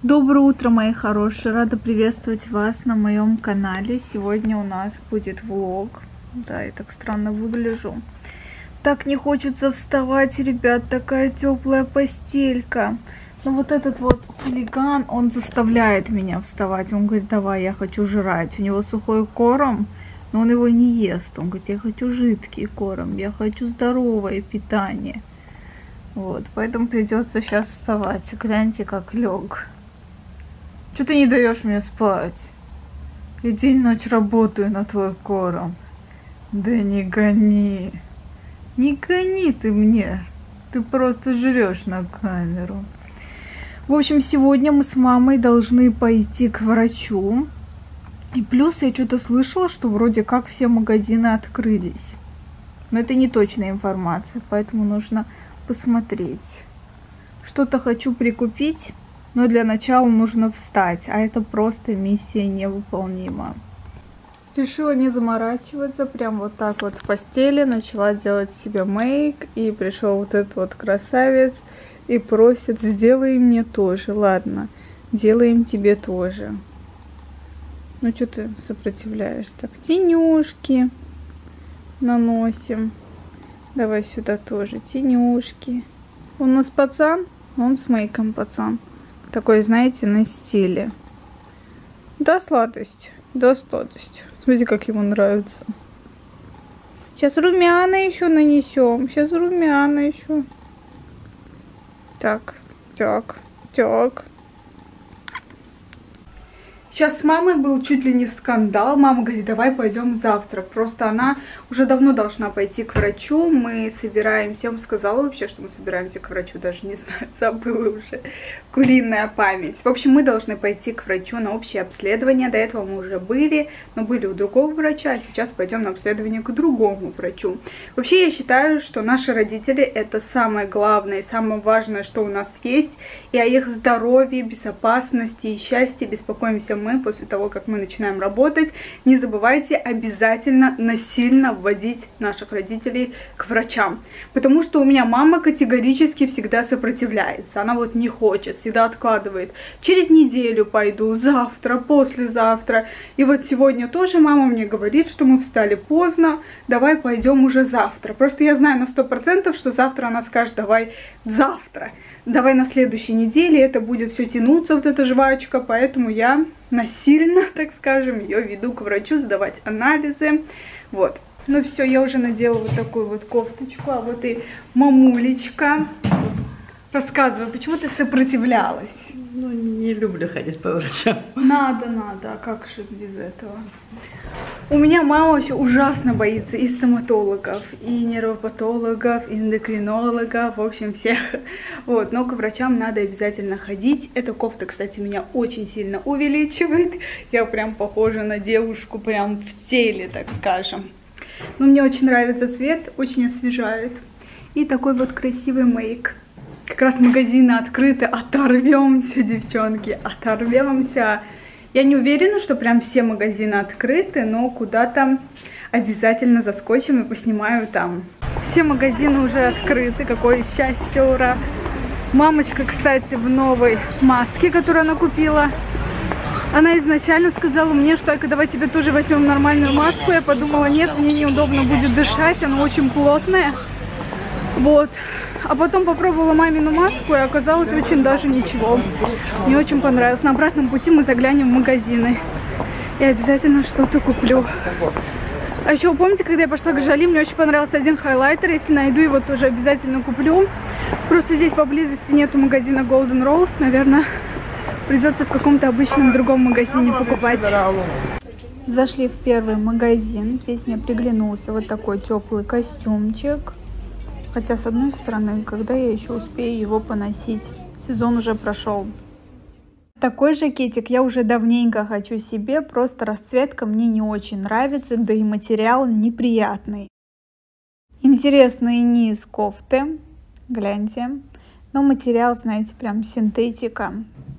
Доброе утро, мои хорошие! Рада приветствовать вас на моем канале. Сегодня у нас будет влог. Да, я так странно выгляжу. Так не хочется вставать, ребят. Такая теплая постелька. Но вот этот вот хулиган, он заставляет меня вставать. Он говорит: давай, я хочу жрать. У него сухой корм, но он его не ест. Он говорит: я хочу жидкий корм, я хочу здоровое питание. Вот, поэтому придется сейчас вставать. Гляньте, как лег. Что ты не даешь мне спать? Я день-ночь работаю на твой корм. Да не гони. Не гони ты мне. Ты просто жрешь на камеру. В общем, сегодня мы с мамой должны пойти к врачу. И плюс я что-то слышала, что вроде как все магазины открылись. Но это не точная информация, поэтому нужно посмотреть. Что-то хочу прикупить. Но для начала нужно встать, а это просто миссия невыполнима. Решила не заморачиваться, прям вот так вот в постели, начала делать себе мейк, и пришел вот этот вот красавец и просит: сделай мне тоже. Ладно, делаем тебе тоже. Ну что ты сопротивляешься? Так, тенюшки наносим. Давай сюда тоже тенюшки. Он у нас пацан, он с мейком пацан. Такой, знаете, на стиле. Да, сладость. Да, сладость. Смотрите, как ему нравится. Сейчас румяна еще нанесем. Сейчас румяна еще. Так, так, так. Сейчас с мамой был чуть ли не скандал. Мама говорит: давай пойдем завтра. Просто она уже давно должна пойти к врачу. Мы собираемся. Я вам сказала вообще, что мы собираемся к врачу. Даже не знаю, забыла уже. Куриная память. В общем, мы должны пойти к врачу на общее обследование. До этого мы уже были, но были у другого врача. А сейчас пойдем на обследование к другому врачу. Вообще, я считаю, что наши родители — это самое главное, самое важное, что у нас есть. И о их здоровье, безопасности и счастье беспокоимся мы после того, как мы начинаем работать. Не забывайте обязательно насильно вводить наших родителей к врачам. Потому что у меня мама категорически всегда сопротивляется. Она вот не хочет, всегда откладывает. Через неделю пойду, завтра, послезавтра. И вот сегодня тоже мама мне говорит, что мы встали поздно, давай пойдем уже завтра. Просто я знаю на 100%, что завтра она скажет: давай завтра. Давай на следующей неделе, это будет все тянуться, вот эта жвачка, поэтому я насильно, так скажем, ее веду к врачу сдавать анализы. Вот. Ну все, я уже надела вот такую вот кофточку, а вот и мамулечка. Рассказывай, почему ты сопротивлялась? Ну, не люблю ходить по врачам. Надо, а как же без этого? У меня мама вообще ужасно боится и стоматологов, и нервопатологов, и эндокринологов, в общем, всех. Вот, но к врачам надо обязательно ходить. Эта кофта, кстати, меня очень сильно увеличивает. Я прям похожа на девушку, прям в теле, так скажем. Но мне очень нравится цвет, очень освежает. И такой вот красивый мейк. Как раз магазины открыты, оторвемся, девчонки, оторвемся. Я не уверена, что прям все магазины открыты, но куда-то обязательно заскочим и поснимаю там. Все магазины уже открыты, какое счастье, ура! Мамочка, кстати, в новой маске, которую она купила. Она изначально сказала мне, что давай тебе тоже возьмем нормальную маску. Я подумала: нет, мне неудобно будет дышать, она очень плотная. Вот. А потом попробовала мамину маску, и оказалось очень даже ничего. Мне очень понравилось. На обратном пути мы заглянем в магазины. И обязательно что-то куплю. А еще вы помните, когда я пошла к Жали, мне очень понравился один хайлайтер. Если найду его, тоже обязательно куплю. Просто здесь поблизости нету магазина Golden Rose. Наверное, придется в каком-то обычном другом магазине покупать. Зашли в первый магазин. Здесь мне приглянулся вот такой теплый костюмчик. Хотя, с одной стороны, когда я еще успею его поносить? Сезон уже прошел. Такой жакетик я уже давненько хочу себе, просто расцветка мне не очень нравится, да и материал неприятный. Интересный низ кофты, гляньте, но материал, знаете, прям синтетика.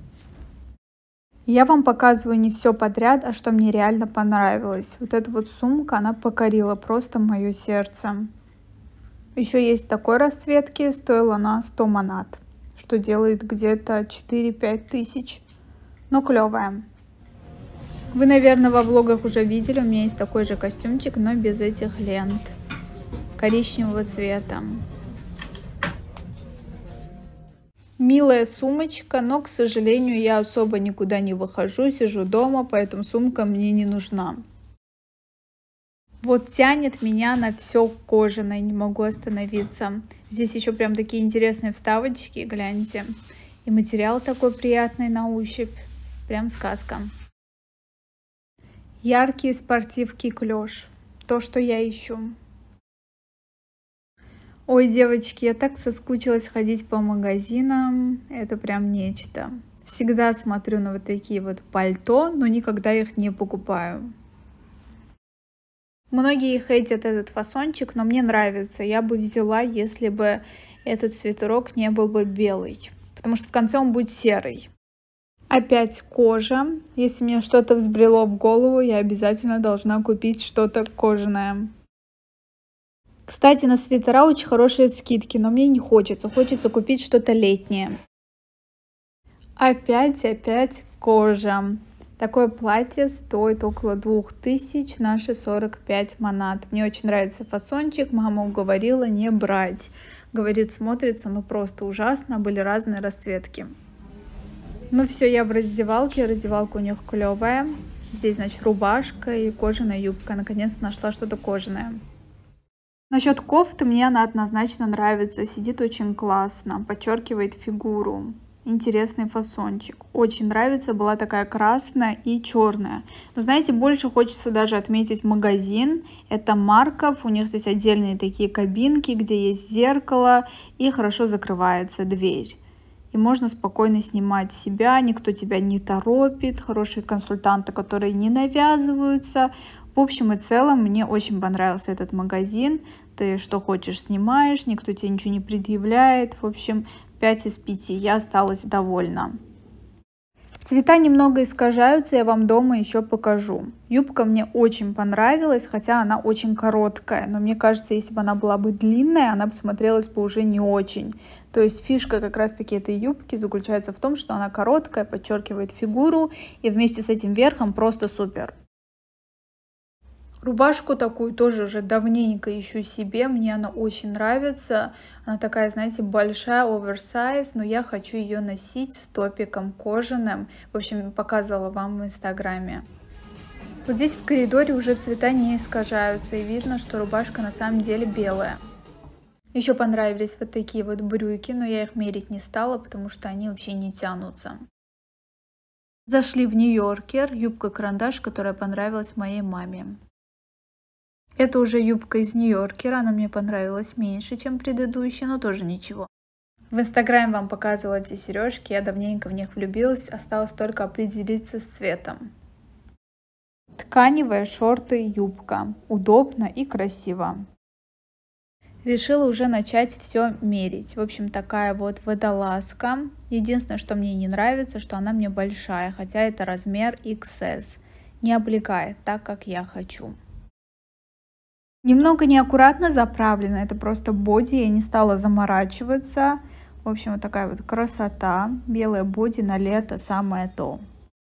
Я вам показываю не все подряд, а что мне реально понравилось. Вот эта вот сумка, она покорила просто мое сердце. Еще есть такой расцветки, стоила она 100 манат, что делает где-то 4-5 тысяч. но клевая. Вы, наверное, во влогах уже видели, у меня есть такой же костюмчик, но без этих лент коричневого цвета. Милая сумочка, но, к сожалению, я особо никуда не выхожу, сижу дома, поэтому сумка мне не нужна. Вот тянет меня на все кожаное, не могу остановиться. Здесь еще прям такие интересные вставочки, гляньте. И материал такой приятный на ощупь, прям сказка. Яркие спортивки клеш, то, что я ищу. Ой, девочки, я так соскучилась ходить по магазинам, это прям нечто. Всегда смотрю на вот такие вот пальто, но никогда их не покупаю. Многие хейтят этот фасончик, но мне нравится. Я бы взяла, если бы этот свитерок не был бы белый, потому что в конце он будет серый. Опять кожа. Если мне что-то взбрело в голову, я обязательно должна купить что-то кожаное. Кстати, на свитера очень хорошие скидки, но мне не хочется. Хочется купить что-то летнее. Опять кожа. Такое платье стоит около 2000, наши 45 манат. Мне очень нравится фасончик, мама уговорила не брать. Говорит, смотрится, ну просто ужасно, были разные расцветки. Ну все, я в раздевалке, раздевалка у них клевая. Здесь, значит, рубашка и кожаная юбка. Наконец-то нашла что-то кожаное. Насчет кофты мне она однозначно нравится, сидит очень классно, подчеркивает фигуру. Интересный фасончик. Очень нравится, была такая красная и черная. Но знаете, больше хочется даже отметить магазин. Это Марков, у них здесь отдельные такие кабинки, где есть зеркало и хорошо закрывается дверь. И можно спокойно снимать себя, никто тебя не торопит, хорошие консультанты, которые не навязываются. В общем и целом, мне очень понравился этот магазин. Ты что хочешь снимаешь, никто тебе ничего не предъявляет. В общем, 5 из 5, я осталась довольна. Цвета немного искажаются, я вам дома еще покажу. Юбка мне очень понравилась, хотя она очень короткая. Но мне кажется, если бы она была бы длинная, она бы смотрелась бы уже не очень. То есть фишка как раз таки этой юбки заключается в том, что она короткая, подчеркивает фигуру. И вместе с этим верхом просто супер. Рубашку такую тоже уже давненько ищу себе, мне она очень нравится. Она такая, знаете, большая, оверсайз, но я хочу ее носить с топиком кожаным. В общем, показывала вам в инстаграме. Вот здесь в коридоре уже цвета не искажаются, и видно, что рубашка на самом деле белая. Еще понравились вот такие вот брюки, но я их мерить не стала, потому что они вообще не тянутся. Зашли в Нью-Йоркер, юбка-карандаш, которая понравилась моей маме. Это уже юбка из Нью-Йоркера, она мне понравилась меньше, чем предыдущая, но тоже ничего. В инстаграме вам показывала эти сережки, я давненько в них влюбилась, осталось только определиться с цветом. Тканевые шорты, юбка, удобно и красиво. Решила уже начать все мерить. В общем, такая вот водолазка. Единственное, что мне не нравится, что она мне большая, хотя это размер XS. Не облегает так, как я хочу. Немного неаккуратно заправлена, это просто боди, я не стала заморачиваться. В общем, вот такая вот красота. Белое боди на лето самое то.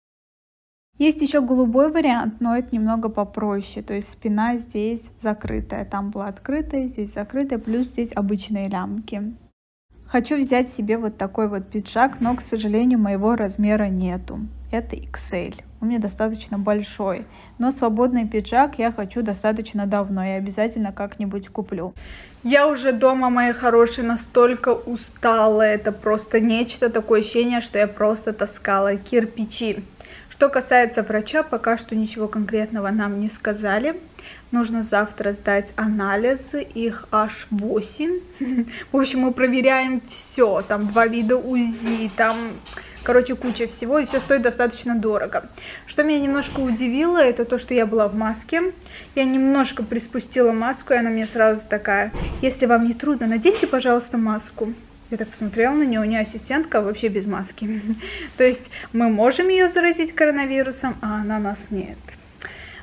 Есть еще голубой вариант, но это немного попроще. То есть спина здесь закрытая, там была открытая, здесь закрытая, плюс здесь обычные лямки. Хочу взять себе вот такой вот пиджак, но, к сожалению, моего размера нету. Это XL. Он мне достаточно большой. Но свободный пиджак я хочу достаточно давно. И обязательно как-нибудь куплю. Я уже дома, мои хорошие, настолько устала. Это просто нечто. Такое ощущение, что я просто таскала кирпичи. Что касается врача, пока что ничего конкретного нам не сказали. Нужно завтра сдать анализы, их аж 8. В общем, мы проверяем все. Там 2 вида УЗИ, там, короче, куча всего, и все стоит достаточно дорого. Что меня немножко удивило, это то, что я была в маске. Я немножко приспустила маску, и она мне сразу такая: если вам не трудно, наденьте, пожалуйста, маску. Я так посмотрела на нее, у нее ассистентка вообще без маски. То есть мы можем ее заразить коронавирусом, а она нас нет.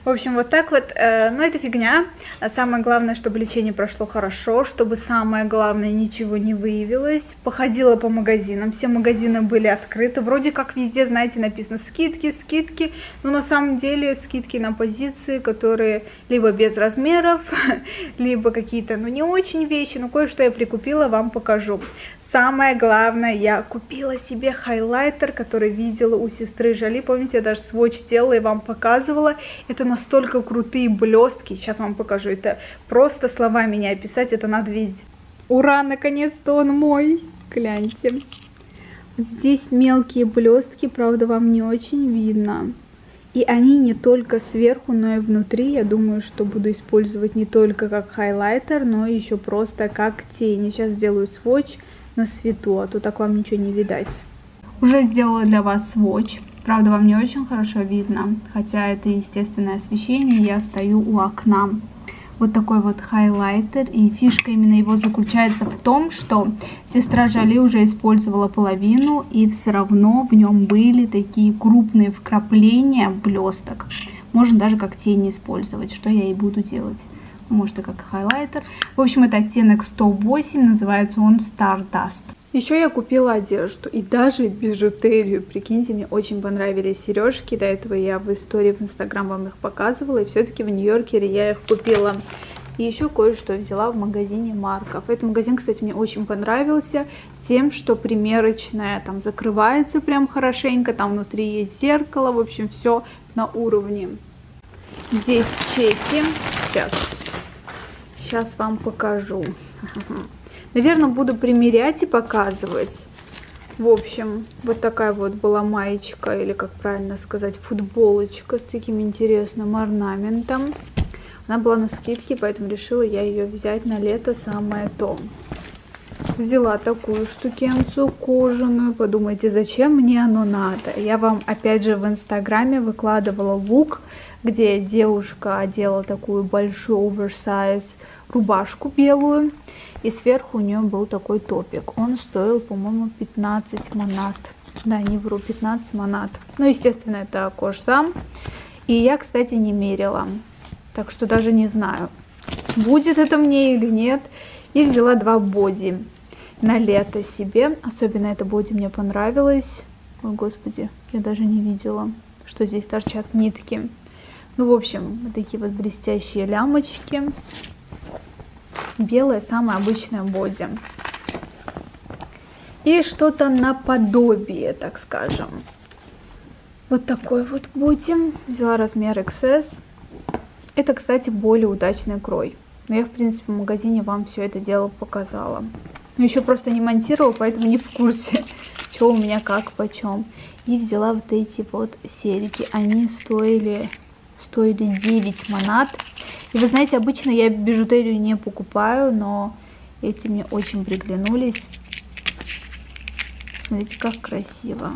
В общем, вот так вот, ну это фигня. Самое главное, чтобы лечение прошло хорошо, чтобы самое главное, ничего не выявилось. Походила по магазинам, все магазины были открыты. Вроде как везде, знаете, написано скидки, скидки, но на самом деле скидки на позиции, которые либо без размеров, либо какие-то, ну не очень вещи, но кое-что я прикупила, вам покажу. Самое главное, я купила себе хайлайтер, который видела у сестры Жали. Помните, я даже сводч делала и вам показывала. Это настолько крутые блестки. Сейчас вам покажу. Это просто словами не описать, это надо видеть. Ура, наконец-то он мой. Гляньте. Здесь мелкие блестки, правда, вам не очень видно. И они не только сверху, но и внутри. Я думаю, что буду использовать не только как хайлайтер, но еще просто как тени. Сейчас сделаю сводч на свету, а то так вам ничего не видать. Уже сделала для вас сводч. Правда, вам не очень хорошо видно, хотя это естественное освещение, я стою у окна. Вот такой вот хайлайтер, и фишка именно его заключается в том, что сестра Жали уже использовала половину, и все равно в нем были такие крупные вкрапления блесток. Можно даже как тени использовать, что я и буду делать. Может и как хайлайтер. В общем, это оттенок 108, называется он Stardust. Еще я купила одежду и даже бижутерию. Прикиньте, мне очень понравились сережки. До этого я в истории в Инстаграм вам их показывала. И все-таки в Нью-Йоркере я их купила. И еще кое-что взяла в магазине Марков. Этот магазин, кстати, мне очень понравился тем, что примерочная там закрывается прям хорошенько. Там внутри есть зеркало. В общем, все на уровне. Здесь чеки. Сейчас вам покажу. Наверное, буду примерять и показывать. В общем, вот такая вот была маечка, или как правильно сказать, футболочка с таким интересным орнаментом. Она была на скидке, поэтому решила я ее взять на лето, самое то. Взяла такую штукенцию кожаную. Подумайте, зачем мне оно надо? Я вам опять же в Инстаграме выкладывала лук, где девушка одела такую большую оверсайз рубашку белую. И сверху у нее был такой топик. Он стоил, по-моему, 15 манат. Да, не вру, 15 манат. Ну, естественно, это кожзам. И я, кстати, не мерила. Так что даже не знаю, будет это мне или нет. И взяла 2 боди на лето себе. Особенно это боди мне понравилось. Ой, господи, я даже не видела, что здесь торчат нитки. Ну, в общем, вот такие вот блестящие лямочки. Белое, самое обычное боди. И что-то наподобие, так скажем. Вот такой вот боди. Взяла размер XS. Это, кстати, более удачный крой. Но я, в принципе, в магазине вам все это дело показала. Но еще просто не монтировала, поэтому не в курсе, что у меня как, почем. И взяла вот эти вот серьги. Они стоили 9 манат. И вы знаете, обычно я бижутерию не покупаю, но эти мне очень приглянулись. Смотрите, как красиво.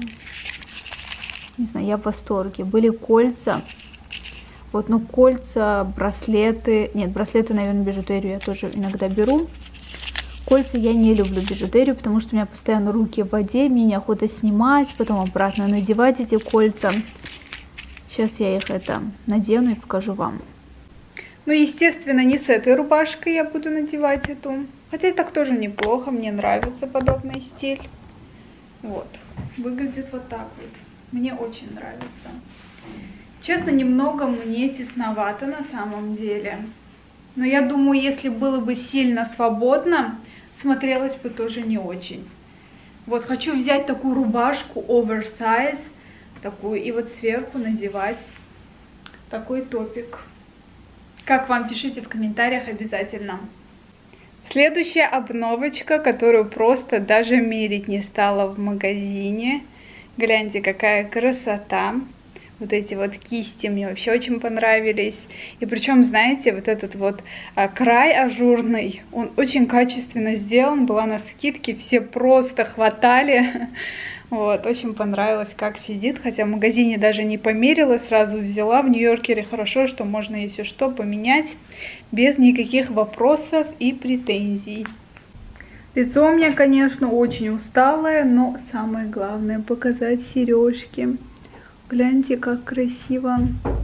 Не знаю, я в восторге. Были кольца. Вот, ну, кольца, браслеты. Нет, браслеты, наверное, бижутерию я тоже иногда беру. Кольца я не люблю бижутерию, потому что у меня постоянно руки в воде, мне неохота снимать, потом обратно надевать эти кольца. Сейчас я их надену и покажу вам. Ну, естественно, не с этой рубашкой я буду надевать эту. Хотя и так тоже неплохо, мне нравится подобный стиль. Вот, выглядит вот так вот. Мне очень нравится. Честно, немного мне тесновато на самом деле. Но я думаю, если было бы сильно свободно, смотрелось бы тоже не очень. Вот, хочу взять такую рубашку оверсайз, такую, и вот сверху надевать такой топик. Как вам, пишите в комментариях обязательно. Следующая обновочка, которую просто даже мерить не стала в магазине. Гляньте, какая красота. Вот эти вот кисти мне вообще очень понравились. И причем, знаете, вот этот вот край ажурный, он очень качественно сделан. Была на скидке, все просто хватали. Вот, очень понравилось, как сидит. Хотя в магазине даже не померила, сразу взяла. В Нью-Йоркере хорошо, что можно, если что, поменять без никаких вопросов и претензий. Лицо у меня, конечно, очень усталое, но самое главное показать сережки. Гляньте, как красиво.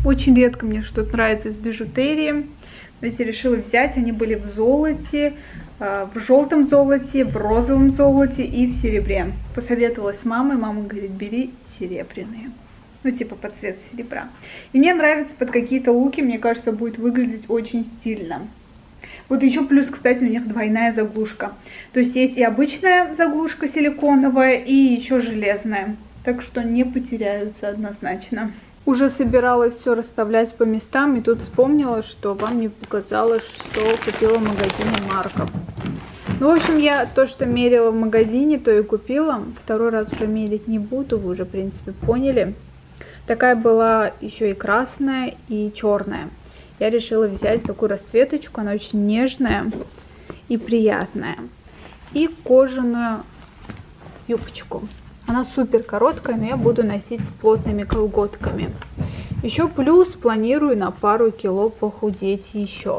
Очень редко мне что-то нравится из бижутерии. То есть я решила взять, они были в золоте, в желтом золоте, в розовом золоте и в серебре. Посоветовалась с мамой, мама говорит, бери серебряные. Ну, типа под цвет серебра. И мне нравится под какие-то луки, мне кажется, будет выглядеть очень стильно. Вот еще плюс, кстати, у них двойная заглушка. То есть есть и обычная заглушка силиконовая, и еще железная. Так что не потеряются однозначно. Уже собиралась все расставлять по местам, и тут вспомнила, что вам не показалось, что купила в магазине Марков. Ну, в общем, я то, что мерила в магазине, то и купила. Второй раз уже мерить не буду, вы уже, в принципе, поняли. Такая была еще и красная, и черная. Я решила взять такую расцветочку, она очень нежная и приятная. И кожаную юбочку. Она супер короткая, но я буду носить с плотными колготками. Еще плюс планирую на пару кило похудеть еще.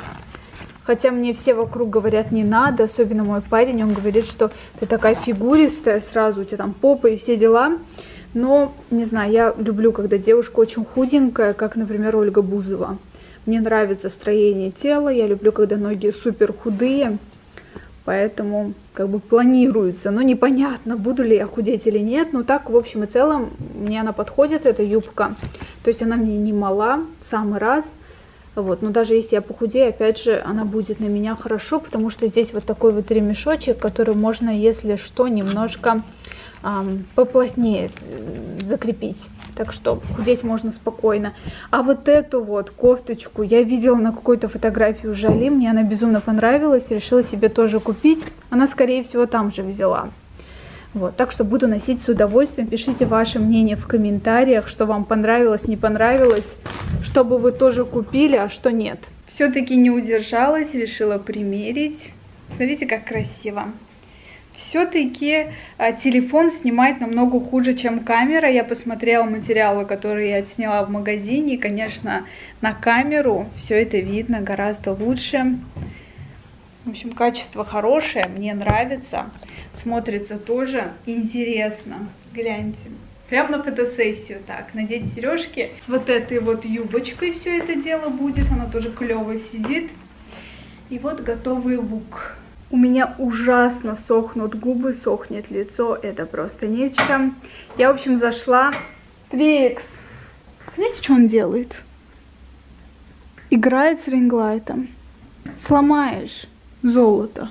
Хотя мне все вокруг говорят, не надо, особенно мой парень, он говорит, что ты такая фигуристая, сразу у тебя там попа и все дела. Но, не знаю, я люблю, когда девушка очень худенькая, как, например, Ольга Бузова. Мне нравится строение тела, я люблю, когда ноги супер худые. Поэтому как бы планируется, но непонятно, буду ли я худеть или нет. Но так, в общем и целом, мне она подходит, эта юбка. То есть она мне не мала, в самый раз. Вот. Но даже если я похудею, опять же, она будет на меня хорошо, потому что здесь вот такой вот ремешочек, который можно, если что, немножко поплотнее закрепить. Так что худеть можно спокойно. А вот эту вот кофточку я видела на какой-то фотографии у Жали. Мне она безумно понравилась. Решила себе тоже купить. Она, скорее всего, там же взяла. Вот, так что буду носить с удовольствием. Пишите ваше мнение в комментариях, что вам понравилось, не понравилось. Что бы вы тоже купили, а что нет. Все-таки не удержалась, решила примерить. Смотрите, как красиво. Все-таки телефон снимает намного хуже, чем камера. Я посмотрела материалы, которые я отсняла в магазине. И, конечно, на камеру все это видно гораздо лучше. В общем, качество хорошее, мне нравится. Смотрится тоже интересно. Гляньте. Прям на фотосессию так. Надеть сережки. С вот этой вот юбочкой все это дело будет. Она тоже клево сидит. И вот готовый лук. У меня ужасно сохнут губы, сохнет лицо, это просто нечто. Я, в общем, зашла. Твикс! Смотрите, что он делает? Играет с ринглайтом. Сломаешь золото.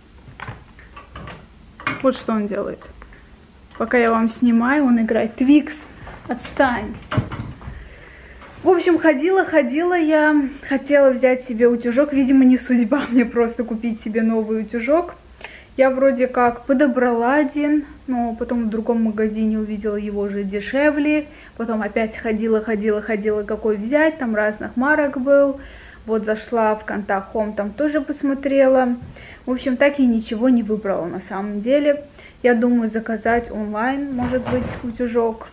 Вот что он делает. Пока я вам снимаю, он играет. Твикс, отстань. В общем, ходила я, хотела взять себе утюжок, видимо, не судьба мне просто купить себе новый утюжок. Я вроде как подобрала один, но потом в другом магазине увидела его же дешевле. Потом опять ходила, какой взять, там разных марок был. Вот зашла в Контакт Home, там тоже посмотрела. В общем, так и ничего не выбрала на самом деле. Я думаю заказать онлайн, может быть, утюжок.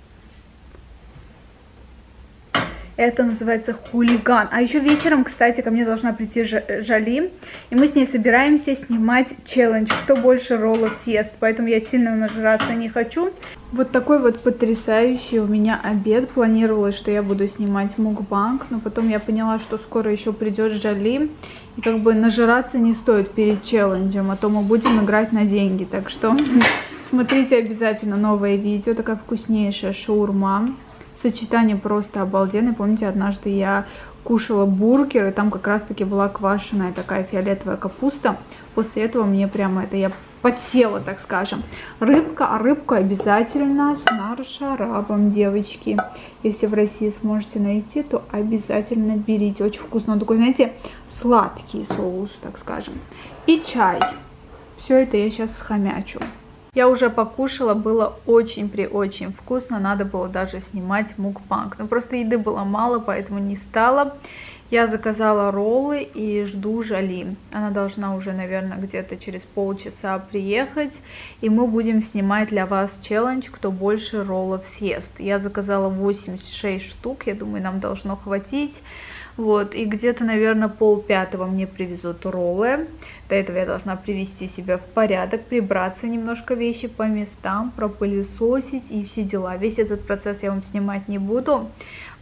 Это называется хулиган. А еще вечером, кстати, ко мне должна прийти Жали. И мы с ней собираемся снимать челлендж, кто больше роллов съест. Поэтому я сильно нажраться не хочу. Вот такой вот потрясающий у меня обед. Планировалось, что я буду снимать мукбанг. Но потом я поняла, что скоро еще придет Жали. И как бы нажираться не стоит перед челленджем. А то мы будем играть на деньги. Так что смотрите обязательно новое видео. Такая вкуснейшая шаурма. Сочетание просто обалденное. Помните, однажды я кушала бургер, и там как раз-таки была квашеная такая фиолетовая капуста. После этого мне прямо это, я подсела, так скажем. Рыбка, а рыбку обязательно с наршарабом, девочки. Если в России сможете найти, то обязательно берите. Очень вкусно. Он такой, знаете, сладкий соус, так скажем. И чай. Все это я сейчас схомячу. Я уже покушала, было очень вкусно, надо было даже снимать мукбанг. Но просто еды было мало, поэтому не стала. Я заказала роллы и жду Жали. Она должна уже, наверное, где-то через полчаса приехать. И мы будем снимать для вас челлендж, кто больше роллов съест. Я заказала 86 штук, я думаю, нам должно хватить. Вот, и где-то, наверное, 4:30 мне привезут роллы. До этого я должна привести себя в порядок, прибраться немножко вещи по местам, пропылесосить и все дела. Весь этот процесс я вам снимать не буду.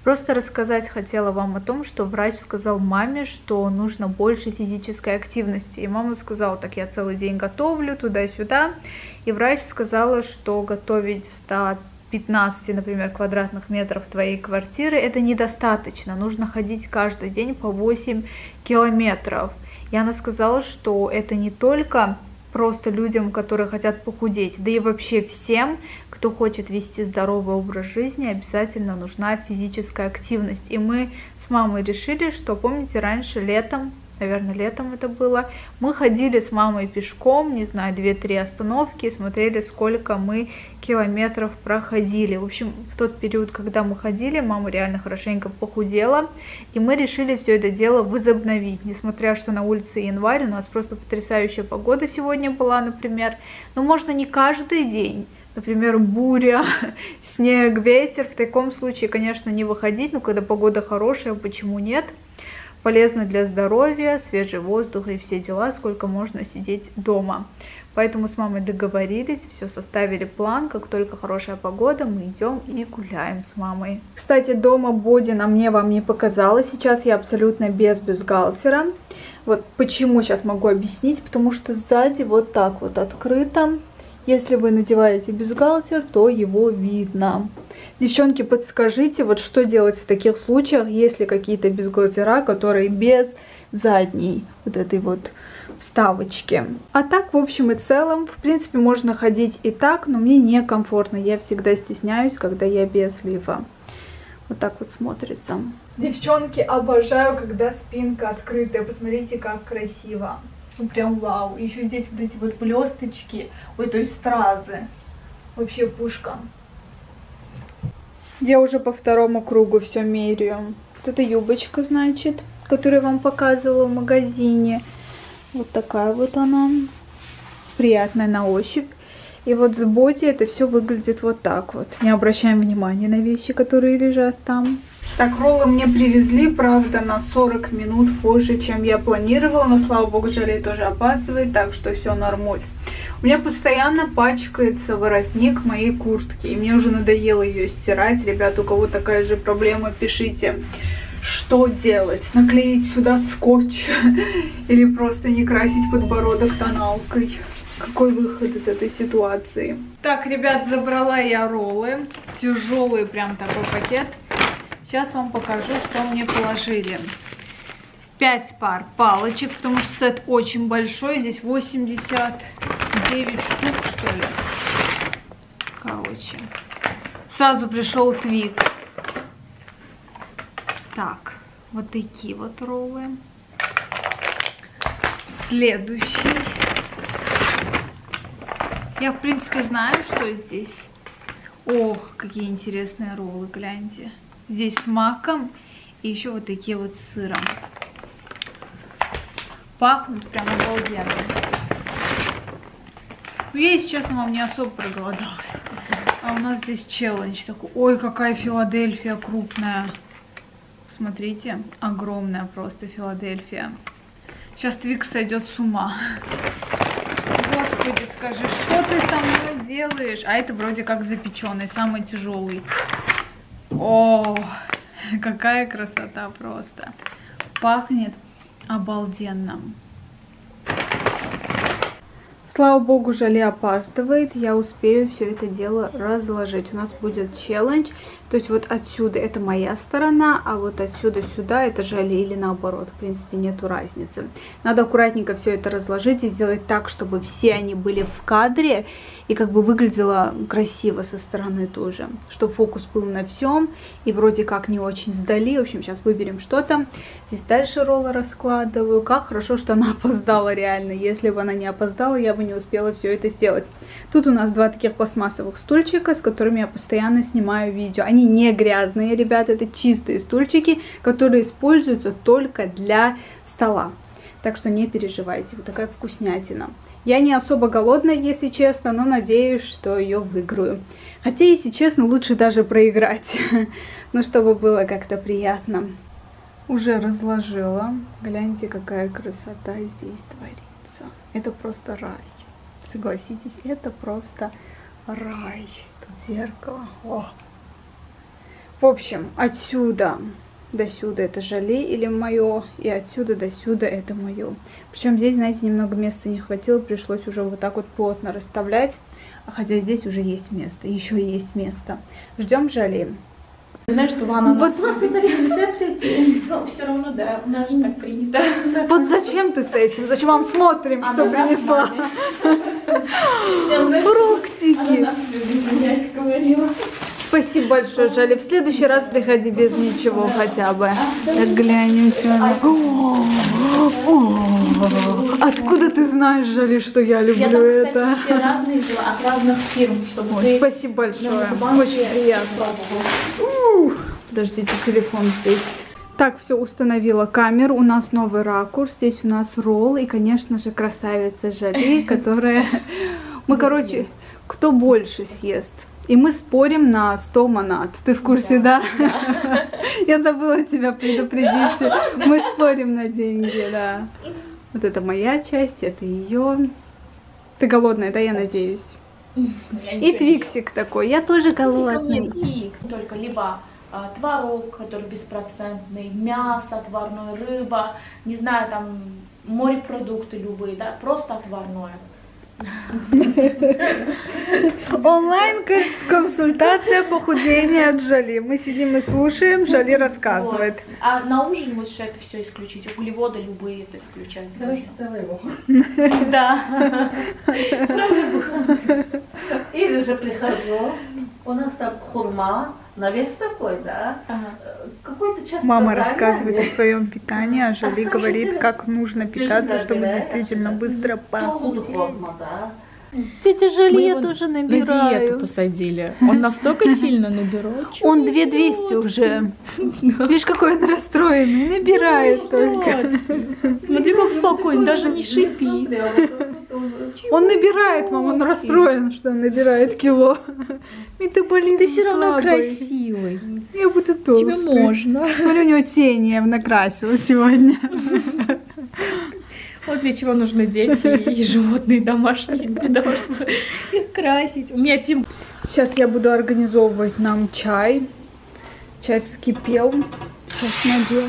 Просто рассказать хотела вам о том, что врач сказал маме, что нужно больше физической активности. И мама сказала: так я целый день готовлю туда-сюда. И врач сказала, что готовить в 115, например, квадратных метров твоей квартиры это недостаточно. Нужно ходить каждый день по 8 километров. И она сказала, что это не только просто людям, которые хотят похудеть, да и вообще всем, кто хочет вести здоровый образ жизни, обязательно нужна физическая активность. И мы с мамой решили, что, помните, раньше летом, наверное, летом это было, мы ходили с мамой пешком, не знаю, 2-3 остановки, и смотрели, сколько мы километров проходили. В общем, в тот период, когда мы ходили, мама реально хорошенько похудела, и мы решили все это дело возобновить, несмотря что на улице январь, у нас просто потрясающая погода сегодня была, например, но можно не каждый день. Например, буря, снег, ветер. В таком случае, конечно, не выходить, но когда погода хорошая, почему нет? Полезно для здоровья, свежий воздух и все дела, сколько можно сидеть дома. Поэтому с мамой договорились, все составили план, как только хорошая погода, мы идем и гуляем с мамой. Кстати, дома боди на мне вам не показала, сейчас я абсолютно без бюстгальтера. Вот почему сейчас могу объяснить, потому что сзади вот так вот открыто. Если вы надеваете бюстгальтер, то его видно. Девчонки, подскажите, вот что делать в таких случаях, если какие-то бюстгальтера, которые без задней вот этой вот вставочки. А так, в общем и целом, в принципе, можно ходить и так, но мне некомфортно. Я всегда стесняюсь, когда я без лифа. Вот так вот смотрится. Девчонки, обожаю, когда спинка открытая. Посмотрите, как красиво. Ну прям вау. Еще здесь вот эти вот блесточки. Ой, то есть стразы. Вообще пушка. Я уже по второму кругу все меряю. Вот эта юбочка, значит, которую я вам показывала в магазине. Вот такая вот она. Приятная на ощупь. И вот с боди это все выглядит вот так вот. Не обращаем внимания на вещи, которые лежат там. Так, роллы мне привезли, правда, на 40 минут позже, чем я планировала, но, слава богу, Жалей тоже опаздывает, так что все нормуль. У меня постоянно пачкается воротник моей куртки, и мне уже надоело ее стирать. Ребят, у кого такая же проблема, пишите, что делать? Наклеить сюда скотч или просто не красить подбородок тоналкой? Какой выход из этой ситуации? Так, ребят, забрала я роллы, тяжелый прям такой пакет. Сейчас вам покажу, что мне положили. 5 пар палочек, потому что сет очень большой. Здесь 89 штук, что ли. Короче. Сразу пришел Твикс. Так, вот такие вот роллы. Следующий. Я, в принципе, знаю, что здесь. О, какие интересные роллы, гляньте. Здесь с маком и еще вот такие вот с сыром. Пахнут прям обалденно. Ну, я, если честно, вам не особо проголодалась. А у нас здесь челлендж такой. Ой, какая Филадельфия крупная. Смотрите, огромная просто Филадельфия. Сейчас Твикс сойдет с ума. Господи, скажи, что ты со мной делаешь? А это вроде как запеченный, самый тяжелый. О, какая красота просто. Пахнет обалденно. Слава богу, Жали опаздывает. Я успею все это дело разложить. У нас будет челлендж. То есть вот отсюда это моя сторона, а вот отсюда сюда это Жали или наоборот. В принципе, нету разницы. Надо аккуратненько все это разложить и сделать так, чтобы все они были в кадре и как бы выглядело красиво со стороны тоже. Чтобы фокус был на всем и вроде как не очень сдали. В общем, сейчас выберем что-то. Здесь дальше роллы раскладываю. Как хорошо, что она опоздала реально. Если бы она не опоздала, я бы не успела все это сделать. Тут у нас 2 таких пластмассовых стульчика, с которыми я постоянно снимаю видео. Они не грязные, ребята, это чистые стульчики, которые используются только для стола. Так что не переживайте, вот такая вкуснятина. Я не особо голодная, если честно, но надеюсь, что ее выиграю. Хотя, если честно, лучше даже проиграть, но чтобы было как-то приятно. Уже разложила. Гляньте, какая красота здесь творится. Это просто рай. Согласитесь, это просто рай. Тут зеркало. О! В общем, отсюда до сюда это желе или мое, и отсюда до сюда это мое. Причем здесь, знаете, немного места не хватило, пришлось уже вот так вот плотно расставлять. Хотя здесь уже есть место, еще есть место. Ждем желе. Знаешь, что ванна вот нельзя прийти. Но все равно, да, у нас же так принято. Вот зачем ты с этим? Зачем вам смотрим, что принесла? Фруктики. Она нас любит, я как говорила. Спасибо большое, Жали. В следующий раз приходи без ничего хотя бы. Так глянем, что она. Откуда ты знаешь, Жали, что я люблю я там, это? кстати, все разные взяла, от разных фирм, чтобы Ой, спасибо большое. Очень приятно. Подождите, телефон здесь. Так, все, установила камеру. У нас новый ракурс. Здесь у нас ролл. И, конечно же, красавица Жали, которая... Мы, короче, кто больше съест. И мы спорим на 100 манат. Ты в курсе, да? Я забыла тебя предупредить. Мы спорим на деньги, да. Вот это моя часть, это ее. Ты голодная, да, я надеюсь? И Твиксик такой. Я тоже голодный. Твикс, только либо творог, который беспроцентный, мясо, отварное, рыба, не знаю, там морепродукты любые, да, просто отварное. Онлайн-консультация похудения от Жали. Мы сидим и слушаем, Жали рассказывает. Вот. А на ужин лучше это все исключить. Углеводы любые это исключать. Короче, целый Да. Или же прихожу, у нас там хурма, навес такой, да? Какой-то час. Мама рассказывает о своем питании, а Жали говорит, как нужно питаться, чтобы действительно быстро похудеть. Тетя Жали, я тоже На диету набираю. посадили. Он настолько сильно набирает. Он 2200 уже. Видишь, какой он расстроенный. Набирает только. Смотри, как спокойно, даже не шипит. Он набирает, мама, он расстроен, что он набирает кило. Метаболизм Ты все равно слабый. красивый. Я буду толстый. Тебе можно. Смотри, у него тени я накрасила сегодня. Вот для чего нужны дети и животные домашние, для того, чтобы их красить. У меня тем... Сейчас я буду организовывать нам чай. Чай вскипел. Сейчас набью.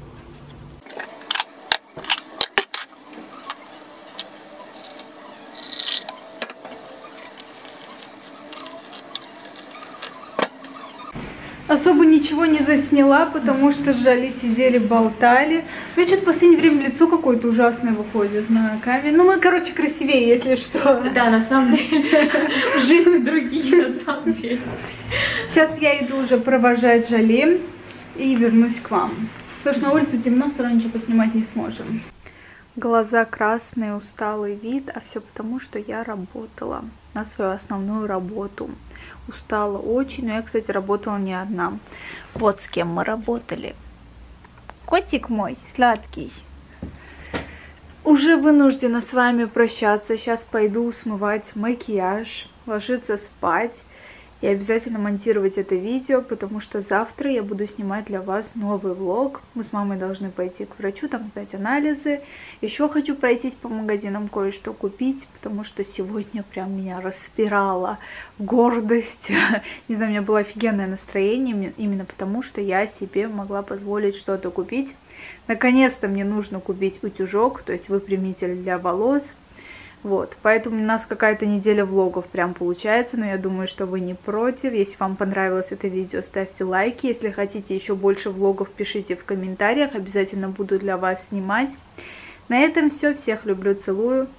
Особо ничего не засняла, потому что с Жали сидели, болтали. У меня что-то в последнее время лицо какое-то ужасное выходит на камере. Ну, мы, короче, красивее, если что. Да, на самом деле, жизни другие, на самом деле. Сейчас я иду уже провожать Жали и вернусь к вам. Потому что на улице темно, все равно ничего поснимать не сможем. Глаза красные, усталый вид, а все потому, что я работала на свою основную работу. Устала очень, но я, кстати, работала не одна. Вот с кем мы работали. Котик мой, сладкий. Уже вынуждена с вами прощаться. Сейчас пойду смывать макияж, ложиться спать. И обязательно монтировать это видео, потому что завтра я буду снимать для вас новый влог. Мы с мамой должны пойти к врачу, там сдать анализы. Еще хочу пройтись по магазинам, кое-что купить, потому что сегодня прям меня распирала гордость. Не знаю, у меня было офигенное настроение, именно потому что я себе могла позволить что-то купить. Наконец-то мне нужно купить утюжок, то есть выпрямитель для волос. Вот, поэтому у нас какая-то неделя влогов прям получается, но я думаю, что вы не против. Если вам понравилось это видео, ставьте лайки. Если хотите еще больше влогов, пишите в комментариях, обязательно буду для вас снимать. На этом все, всех люблю, целую.